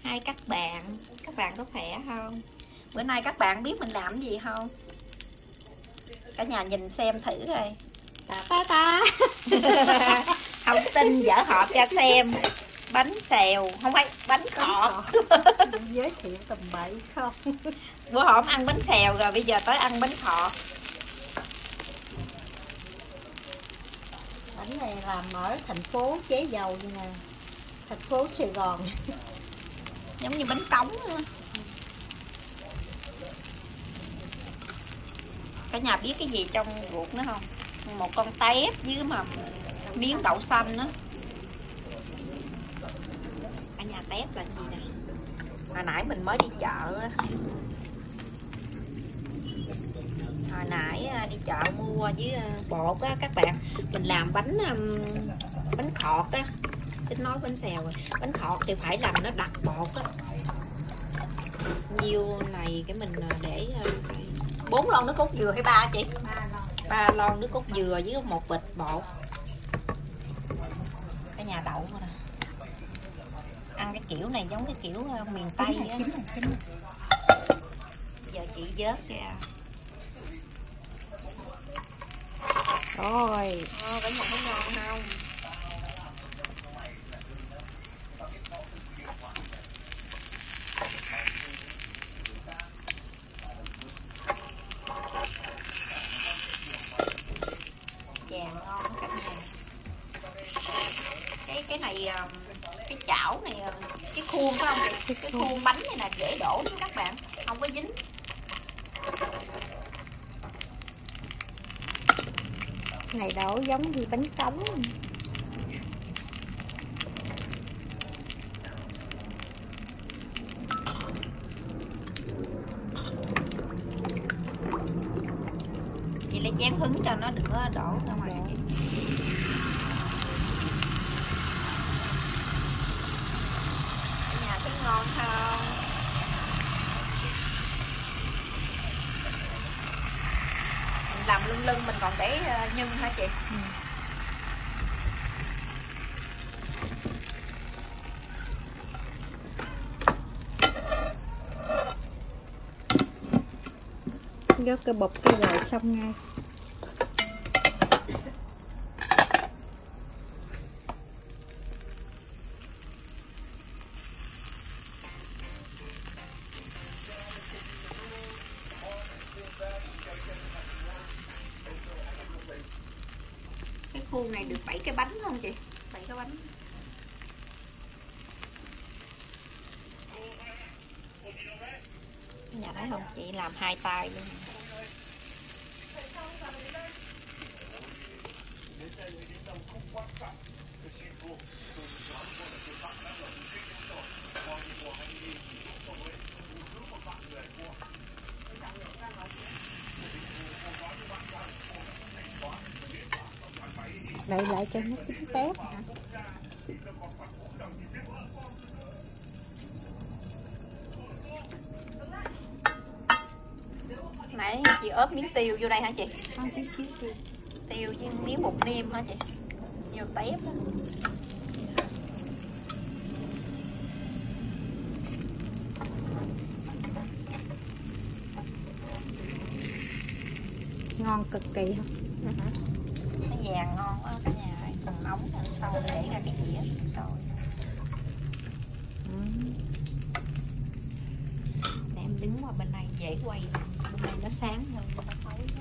Hai các bạn có khỏe không? Bữa nay các bạn biết mình làm gì không? Cả nhà nhìn xem thử rồi. Ta. Không tin dở hộp cho xem. Bánh xèo, không phải bánh khọt. Giới thiệu tầm bậy không? Bữa hổm ăn bánh xèo rồi bây giờ tới ăn bánh khọt. Bánh này làm ở thành phố Chế Dầu như nè, thành phố Sài Gòn. Giống như bánh cống nữa. Cả nhà biết cái gì trong ruột nữa không? Một con tép với mà miếng đậu xanh nữa. Cả nhà tép là gì nè? Hồi nãy mình mới đi chợ. Hồi nãy đi chợ mua với bột á các bạn. Mình làm bánh khọt á. Tính nói bánh xèo rồi. Bánh khọt thì phải làm nó đặc bột á. Nhiêu này cái mình để 4 lon nước cốt dừa hay 3 chị? 3 lon nước cốt dừa với một bịch bột. Cái nhà đậu nè. Ăn cái kiểu này giống cái kiểu miền Tây á. Giờ chị vớt ra. Rồi. Cả nhà thấy ngon không? Vàng ngon cả nhà. Cái này cái chảo này cái khuôn phải không? Cái khuôn bánh này là dễ đổ lắm các bạn, không có dính. Này đổ giống như bánh cống. Chị lấy chén hứng cho nó đừng có đổ ra ngoài. Cả nhà thấy ngon không? Mình làm lưng mình còn để nhân hả chị? Gấp cái bột cái rồi xong ngay. Cái khuôn này được 7 cái bánh không chị? 7 cái bánh. Nhà thấy không? Chị làm 2 tay luôn. Đậy lại cho nó chín tép hả? Nãy chị ốp miếng tiêu vô đây hả chị? Không, tí xíu tiêu. Tiêu với miếng bột nêm hả chị? Vô tép đó. Ngon cực kỳ không? Cái vàng ngon quá cả nhà ơi. Còn nóng rồi sau để ra cái dĩa sôi. Để em đứng qua bên này dễ quay. Bên này nó sáng hơn, bên nó tối hơn.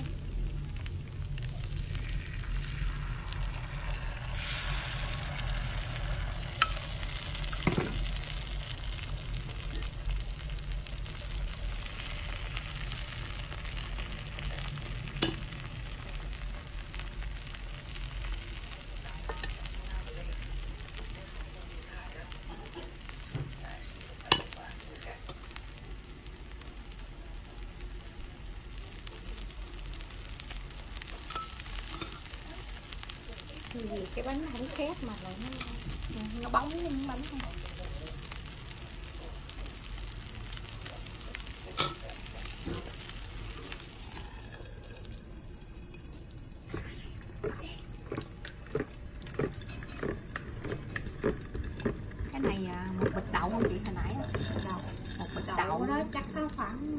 Vì cái bánh nó không khép mà lại nó bóng như bánh không. Cái này một bịch bịch đậu không chị hồi nãy á? Đậu. Một bịch Đậu đậu đó chắc có khoảng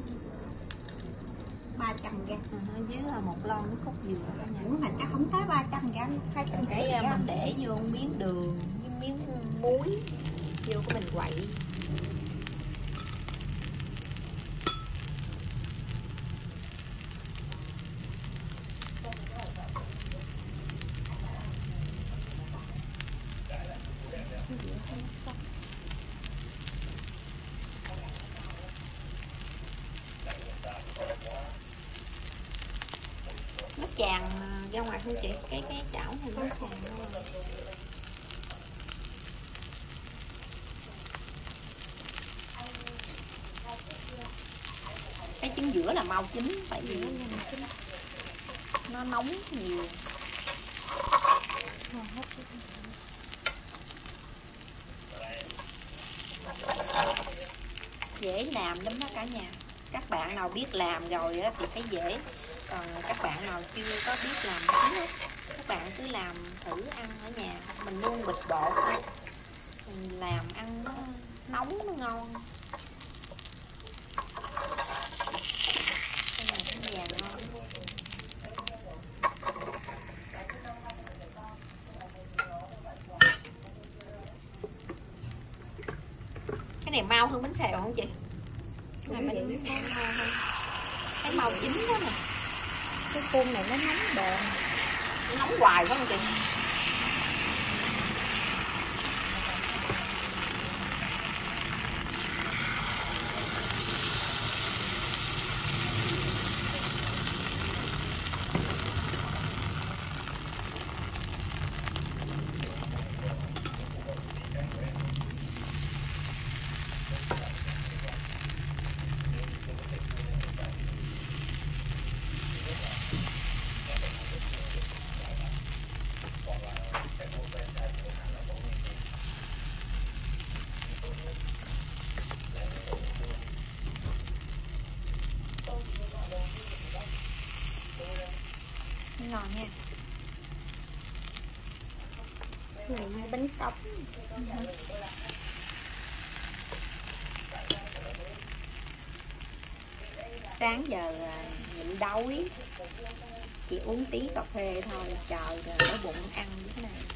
300 gram. ở dưới là một lon nước cốt dừa đó nha. Ủa mà chắc không tới 300 gram, 200 Cái mình để vô miếng đường với miếng muối vô của mình quậy. Nó tràn ra ngoài không chị? Cái chảo này nó tràn ra ngoài. Cái trứng giữa là mau chín, tại vì nó nhanh chín, nó nóng nhiều. Dễ làm lắm đó cả nhà. Các bạn nào biết làm rồi á thì thấy dễ, còn các bạn nào chưa có biết làm thử, các bạn cứ làm thử ăn ở nhà. Mình luôn bịch bột thôi, mình làm ăn nó nóng nó ngon. Cái này cũng vàng ngon. Cái này mau hơn bánh xèo không chị? Cái này mình cái màu chín đó nè. Cái cung này nó nóng bền, Nóng hoài phải không chị? Ngon nha. này bánh cọc. Sáng giờ nhịn đói, chỉ uống tí cà phê thôi, trời rồi đói bụng ăn như thế này.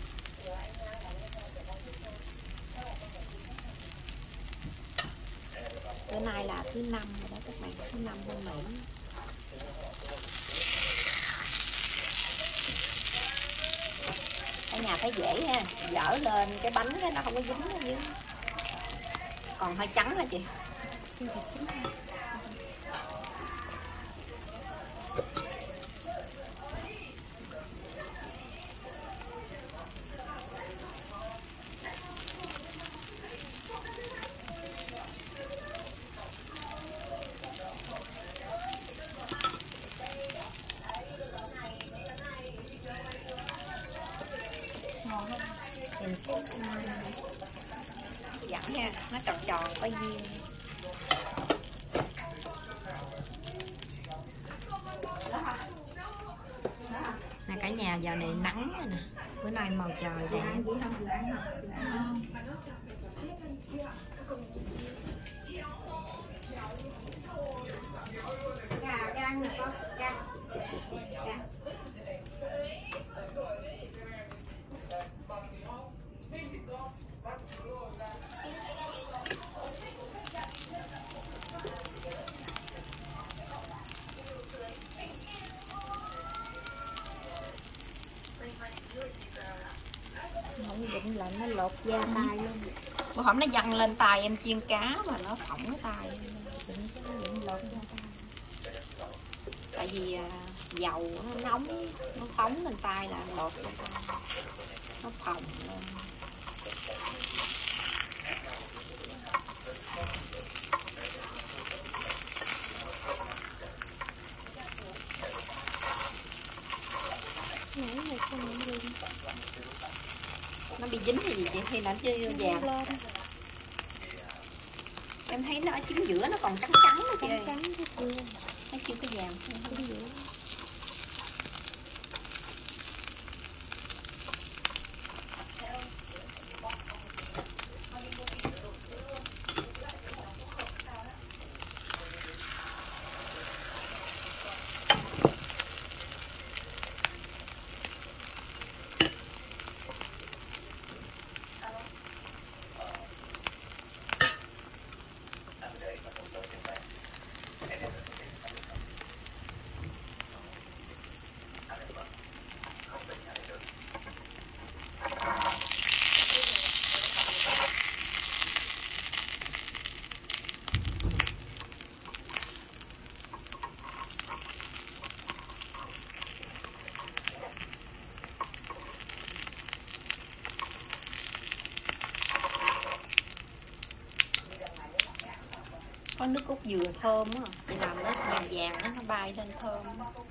Bữa nay là thứ 5 rồi đó các bạn, thứ 5 bên Mỹ. Cả nhà thấy dễ ha, dở lên cái bánh cái nó không có dính ở dưới, còn hơi trắng hả chị? Dẫn nha, nó tròn tròn có duyên. Nè cả nhà, giờ này nắng rồi nè, bữa nay màu trời đẹp. Không định là nó lột da tay luôn. Bữa hổm nó văng lên tay em chiên cá mà nó phỏng cái tay. Định lột da tay. Tại vì dầu nó nóng, nó phóng lên tay là lột ra tay, nó phồng lên. Nó bị dính hay gì chị, hay là chưa vàng? Em thấy nó ở chính giữa nó còn trắng trắng đó chị ơi. Trắng chưa? Nó chưa có vàng. Chính giữa. Có nước cốt dừa thơm á, chị làm nó vàng vàng nó bay lên thơm.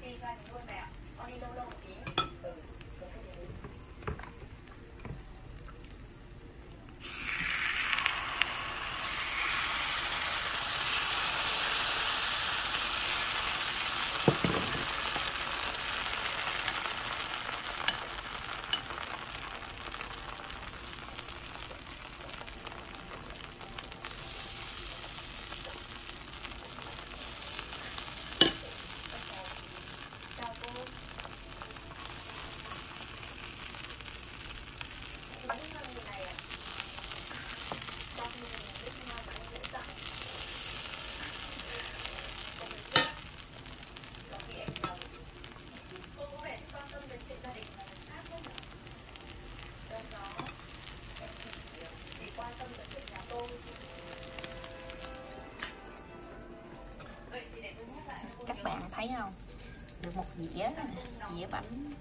Các bạn thấy không? Được một dĩa dĩa bánh.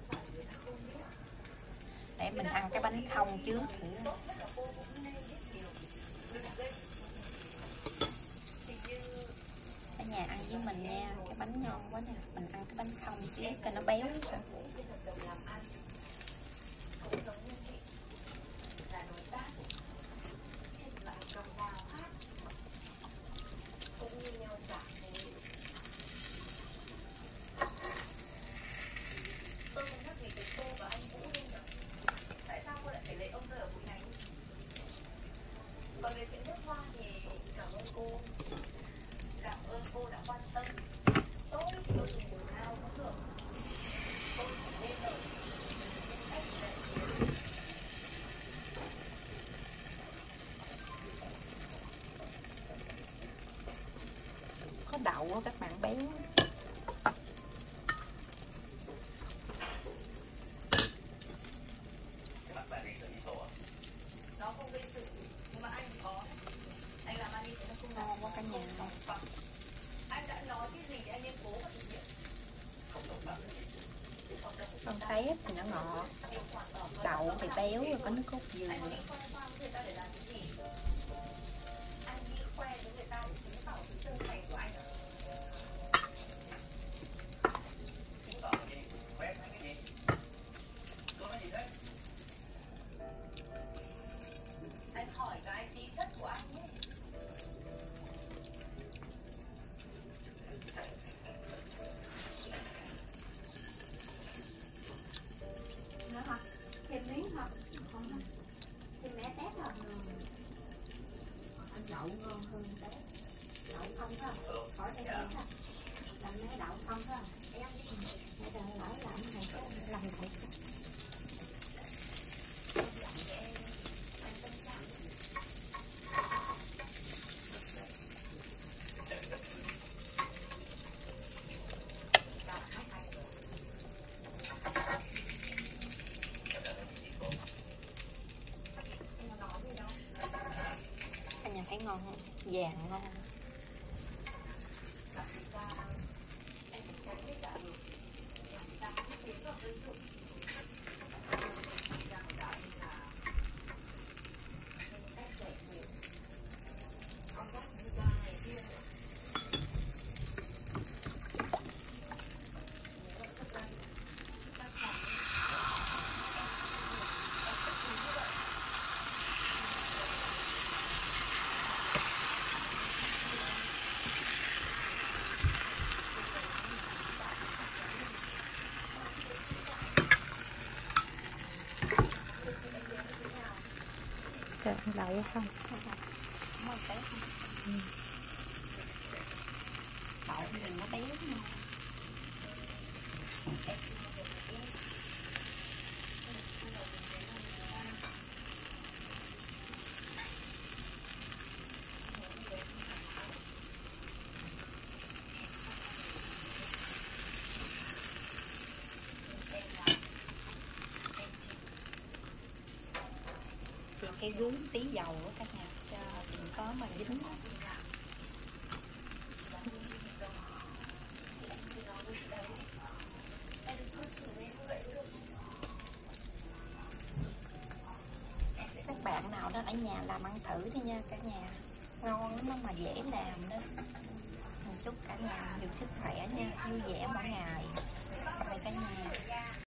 Để mình ăn cái bánh không trước thử. Ở nhà ăn với mình nha, cái bánh ngon quá nè. Mình ăn cái bánh không trước coi nó béo sao. Có đậu đó các bạn, béo. Ngon quá cả nhà. Con thấy thì nó ngọt, đậu thì béo, rồi có nước cốt dừa. Thêm miếng không? Không. Thì mẹ tét rồi. Ăn đậu ngon hơn tét. Đậu không phải không? Khỏi tét không? Làm mẹ đậu không phải không? Mẹ đừng lỡ làm này làm thiệt. Thấy ngon không? Vàng ngon. Ăn đậu không? Đậu thì đừng có béo nha. Thì cái gướng tí dầu của các nhà cho đừng có mà dính. Các bạn nào đó ở nhà làm ăn thử đi nha cả nhà. ngon lắm mà dễ làm đó. Chúc cả nhà nhiều sức khỏe nha, vui vẻ mỗi ngày. Bye cả nhà.